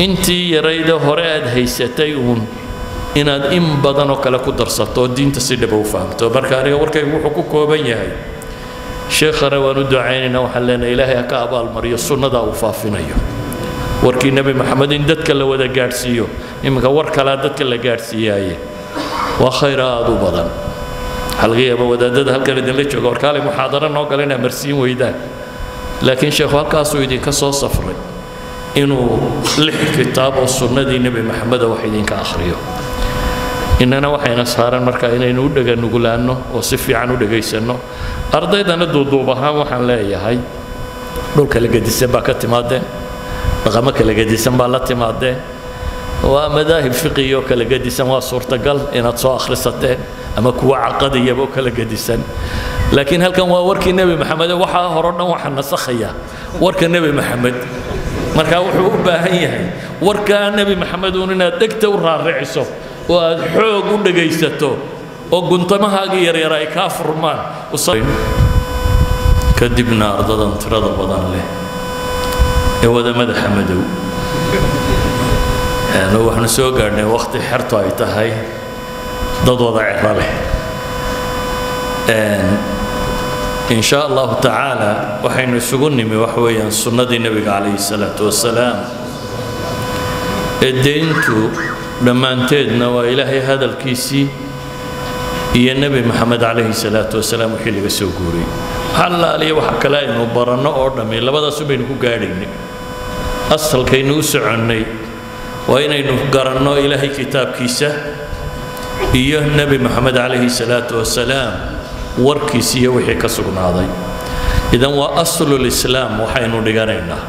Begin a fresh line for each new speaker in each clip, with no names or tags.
intii yarayda hore aad haysatay uun inaad in badan oo kale ku darsato diinta si dhab u fahamto marka aniga warkaygu wuxuu ku kooban yahay sheekhana waan u ducaynaynaa waxaan leenahay ilaahay ha ka abaalmariyo sunnada uu faafinayo warkii nebi maxamed in dadka la wada gaadhsiiyo iminka war kalaa dadka la gaadhsiiyaaye waa khayr aad u badan halgeeyaba wadaadada halkan idinla jooga warkaale muxaadaro noo gala inaa marsiin weydaan laakiin sheekhu halkaasuu idinka soo safray inuu 6 kitaab oo sunnadii nebi maxamed wax idinka akhriyo inana waxayna saaran marka inaynu u dhaga nugulaanno oo si fiican u dhageysano ardaydana duuduub ahaan waxaan leeyahay dhulka la gedisan baa ka timaadeen dhaqamo kala gedisan baa la timaadeen waa madaahib fiqiyo kala gedisan waa suurtagal inaad soo akhrisateen ama kuwa caqadiyaba kala gedisan laakiin halkan waa warkii nebi maxamed waxa hore dhan waxa nasakhaya warka nebi maxamed marka wuxuu u baahan yahay warka nebi maxamed inaad dhegta u raariciso oo aad xoog u dhageysato oo guntamahaaga yaryar ay ka furmaan kadibna ardadan tirada badan leh ee wada madaxa madow waxaanu soo gaarnay waqti xerto ay tahay dad wada ciro leh إن شاء الله تعالى وحين سجني وحويا سنة النبي عليه الصلاة والسلام الدينتو لما انتدنا وإلهي هذا الكيسي هي النبي محمد عليه الصلاة والسلام وحيل بسوقوري حلا لي وحكى لا إنه برنا أردمي لبدا سبين كقارني أصل كي نوسعني وإن إنه قرنا إلهي كتاب كيسة هي النبي محمد عليه الصلاة والسلام warkiisiiyo wixii ka sugnaaday idan waa aslul islaam waxaynu dhiganaynaa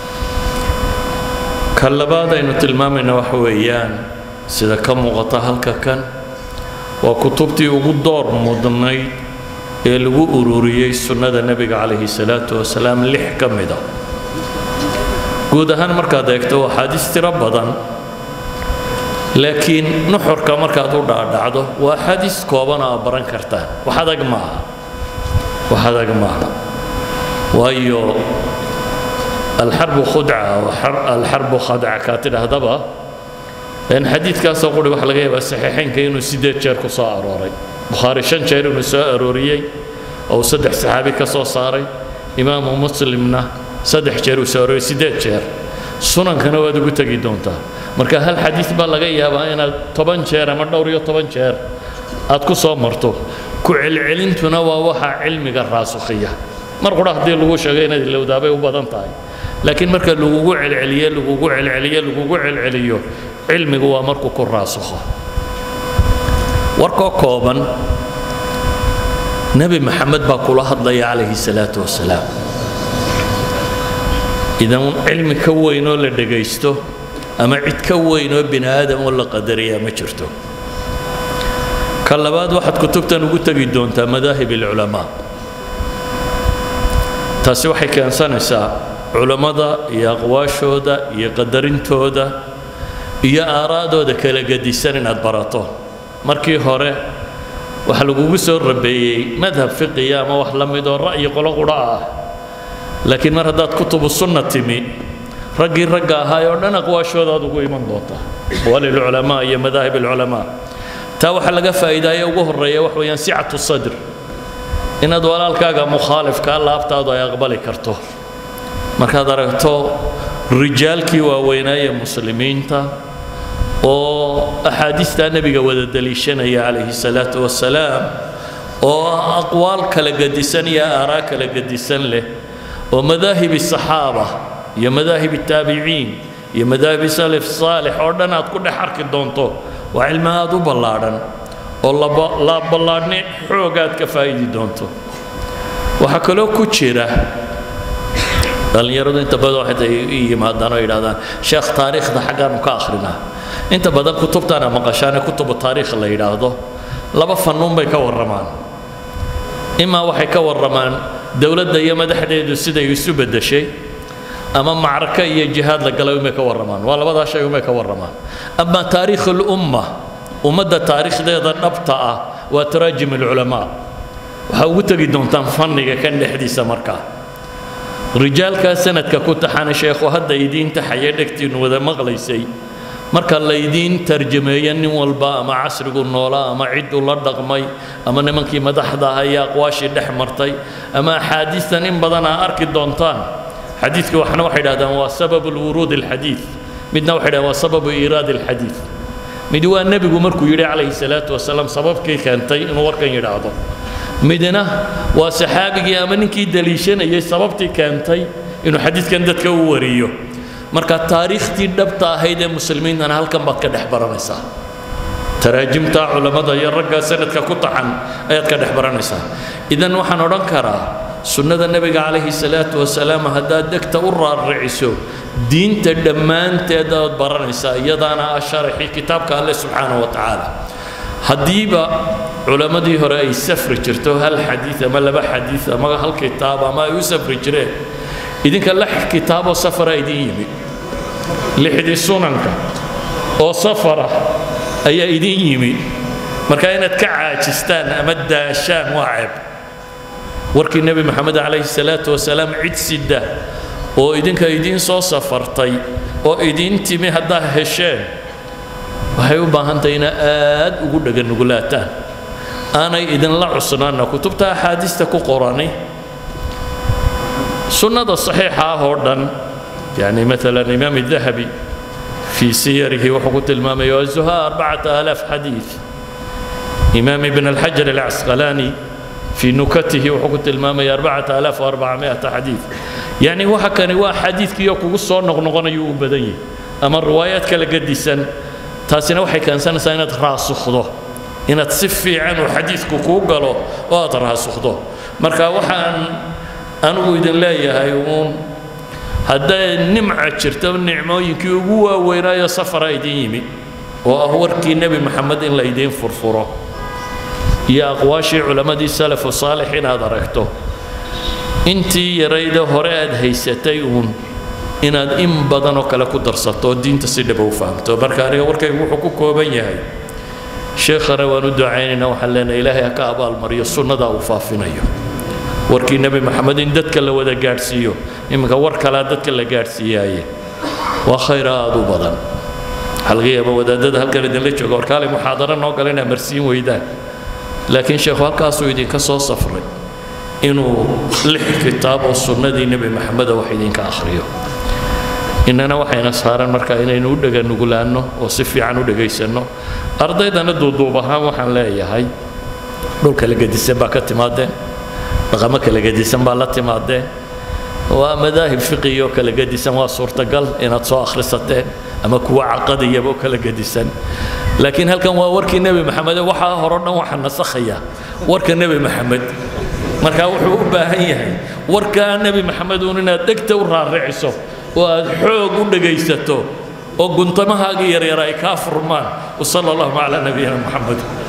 ka labaad aynu tilmaamayna waxa weeyaan sida ka muuqata halka kan waa kutubtii ugu door mudnayd ee lagu ururiyey sunnada nebiga calayhi salaatu wasalaam 6 ka mid ah guud ahaan markaad eegto axaadiis tiro badan laakiin nuxurka markaad u dhaadhacdo waa xadiis kooban oo baran kartaan wax adag maaha waayo alxarbu khudca alxarbu khadca kaatid hadaba in xadiidkaasoo quri waxa laga yaabaa saxiixaynka inuu 8 jeer ku soo arooray bukhaari 5 jeer inuu soo arooriyey oo 3 saxaabi ka soo saaray imaamu muslimna 3 jeer uu soo arooriyey 8 jeer sunankana waad ugu tagi doontaa marka hal xadiis baa laga yaabaa inaad 10 jeer ama dhowr iyo 10 jeer aad ku soo marto ku celcelintuna waa waxa cilmiga raasukhiya mar qura hadii lagu sheegay inaad ilowdaabay u badan tahay laakiin marka lagu celceliyo cilmigu waa markuu ku raasukho warka kooban nabi maxamed baa kula hadlaya calayhi salaatu wasalaam idan cilmi ka weyn oo la dhageysto ama cid ka weyn oo bini aadam oo la qadariya ma jirto ka labaad waxaad kutubtan ugu tagi doontaa madaahib ulama taasi waxay keensanaysaa culimada iyo aqwaashooda iyo qadarintooda iyo aaraadooda kala gedisan inaad barato markii hore waxa lagugu soo rabeeyey madhab fiqiya ama wax la mid oo ra'yi qolo qura ah laakiin mar haddaad kutubu sunna timi رجي رجع هاي أردنا قواش هذا دقوا يمن دوتا وللعلماء يا مذاهب العلماء تاو حلقة فائدة يوجه الريا وحوي سعة الصدر إن دوال الكاجا مخالف كان لا أفتاد يقبل كرته مركز درجته رجال كي ووينايا مسلمين تا وأحاديث النبي جود الدليشنا يا عليه الصلاة والسلام وأقوال كالجديسن يا آراء كالجديسن له ومذاهب الصحابة يا مذاهب التابعين يا مذاهب السلف الصالح أردنا تكون حركة دونتو وعلم هذا بلادن والله لا بلادني حوجات كفايدي دونتو وحكلو كتيرة قال يرد أنت بدو واحد ما دانا يرادان شيخ تاريخ ده حاجة مكاخرنا أنت بدل كتبتنا مقاشانا كتب التاريخ اللي يراده لا بفنون بيكور رمان إما وحيكور رمان دولة دي مدح دي السيدة يوسف الدشي أما معركة هي جهاد لقلا يوم يكورمان ولا بدا شيء يوم يكورمان أما تاريخ الأمة ومدى تاريخ ده نبطأ وتراجم العلماء وحاولت جدًا تنفني كان لحديث مركا rijaalka sanadka ku taxana sheekhu hadda idiin taxaya dhegtiin wada maqlaysay marka la idiin tarjumeeyo nin walba ama casrigu noolaa ama cid uu la dhaqmay ama nimankii madaxda ahaa iyo aqwaashii dhex martay ama axaadiistan in badan aa arki doontaan xadiidka waxna waxay idhahdaan waa sababu lwuruud alxadiid midna waxay idhahdaan waa sababu iiraad alxadiid mid waa nebigu markuu yidhi calayhi salaatu wasalaam sababkii keentay inuu warkan yidhaahdo midna waa saxaabigii ama ninkii daliishanayay sababtii keentay inuu xadiidkan dadka u wariyo marka taariikhtii dhabta ahayd ee muslimiintana halkan baad ka dhex baranaysaa taraajimta culamada iyo ragga sanadka ku taxan ayaad ka dhex baranaysaa idan waxaan odhan karaa sunnada nebiga calayhi salaatu wasalaam haddaad degta u raarriciso diinta dhammaanteed aad baranaysaa iyadaana ah sharaxii kitaabka alle subxaanahu wa tacaala haddiiba culammadii hore ay safri jirto hal xadiid ama laba xadiid ama hal kitaab ama ay u safri jireen idinka lix kitaaboo safara idin yimi lixdii sunanka oo safara ayaa idin yimi marka inaad ka caajistaan ama daashaan waa ceeb warkii nebi maxamed calayhi salaatu wasalaam cid sida oo idinka idiin soo safartay oo idiin timi haddaa hesheen waxay u baahan tahay ina aad ugu dhaganugulaataan aanay idinla cusnaana kutubta axaadiista ku qorani sunnada saxiixa ah oo dhan yani maalan imaam الdahabi fii siyarihi wuxuu ku tilmaamaya wazuha 4000 xadiid imaam ibn alxajar alcasqalaani fii nukatihi wuxuu ku tilmaamaya 4400 xadiid yani waxa kani waa xadiidkiiyo kugu soo noqnoqonayo u badan yahay ama riwaayaad kala gadisan taasina waxay keensanaysaa inaad raasukhdo inaad si fiican uu xadiidku kuu galo oo aad raasukhdo marka waxaan anigu idin leeyahay uun hadday nimca jirto nicmooyinkii ugu waaweynaayo safara idin yimi oo ah warkii nebi maxamed in la idiin furfuro iyo aqwaashii culammadii salafu saalix inaad aragto intii yarayda hore aad haysatay uun inaad in badan oo kale ku darsato diinta si dhab u fahamto marka aniga warkaygu wuxuu ku kooban yahay sheekhana waan u ducaynaynaa waxaan leenahay ilaahay ha ka abaalmariyo sunnadaa uu faafinayo warkii nebi maxamed in dadka la wada gaadhsiiyo iminka war kalaa dadka la gaadhsiiyaaye waa khayr aad u badan waxaa laga yaaba wadaadada halkan idinla jooga warkaalay muxaadaro noo gala inaa marsiin weydaan laakiin sheekhu halkaasuu idinka soo safray inuu 6 kitaab oo sunnadii nebi maxameda wax idinka akhriyo innana waxayna saaran marka inaynu u dhaganugulaanno oo si fiican u dhagaysanno ardaydana duuduub ahaan waxaan leeyahay dhul kala gedisan baa ka timaadeen dhaqamo kala gedisan baa la timaadeen waa madaahib fiqiyo kala gedisan waa suurtagal inaad soo akhrisateen ama kuwa caqadiyaba kala gedisan laakiin halkan waa warkii nebi maxamed waxaa hore dhan waxaa nasakhaya warka nebi maxamed marka wuxuu u baahan yahay warkaa nebi maxamed uun inaad dhegta u raarriciso oo aad xoog u dhagaysato oo guntamahaaga yaryar ay kaa furmaan wasala allahu calaa nabiyina maxamed